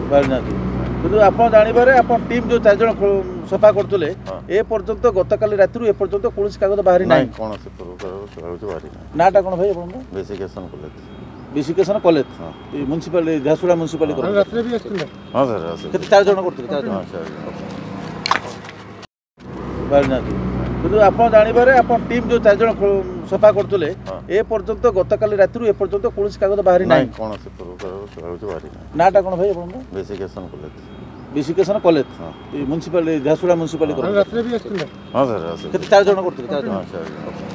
ବାହାରିନାହାନ୍ତି କିନ୍ତୁ ଆପଣ ଜାଣିବାରେ ଆପଣ ଟିମ୍ ଯେଉଁ 4 ଜଣ ସଫା କରୁଥିଲେ ଏ ପର୍ଯ୍ୟନ୍ତ ଗତକାଲି ରାତିରୁ ଏ ପର୍ଯ୍ୟନ୍ତ କୌଣସି କାଗଜ ବାହାରି ନାହିଁ। କୌଣସି କାଗଜ ବାହାରି ନାହିଁ। ନାଁଟା କ'ଣ ଭାଇ ଆପଣଙ୍କର? ବେସିକେସନ କଲେଜ। ବିସିକେସନ କଲେଜ ମ୍ୟୁନିସିପାଲିଟି ଝାରସୁଗୁଡ଼ା ମ୍ୟୁନିସିପାଲିଟି ରାତିରେ ବି ଆସିଥିଲେ। ହଁ ସାର୍ କେତେ 4 ଜଣ କରୁଥିଲେ? 4 ଜଣ ବାହାରିନାହାନ୍ତି କିନ୍ତୁ ଆପଣ ଜାଣିବାରେ ଆପଣ ଟିମ୍ ଯେଉଁ 4 ଜଣ ସଫା କରୁଥିଲେ ଏ ପର୍ଯ୍ୟନ୍ତ ଗତକାଲି ରାତିରୁ ଏ ପର୍ଯ୍ୟନ୍ତ କୌଣସି କାଗଜ ବାହାରି ନାହିଁ। କୌଣସି କାଗଜ ବାହାରି ନାହିଁ। ନାଁଟା କ'ଣ ଭାଇ ଆପଣଙ୍କର? ବେସିକେସନ କଲେଜ। ବିସିକେସନ କଲେଜ ମ୍ୟୁନିସିପାଲିଟି ଝାରସୁଗୁଡ଼ା ମ୍ୟୁନିସିପାଲିଟି ରାତିରେ ବି ଆସିଥିଲେ। ହଁ ସାର୍ କେତେ 4 ଜଣ କରୁଥିଲେ? 4 ଜଣ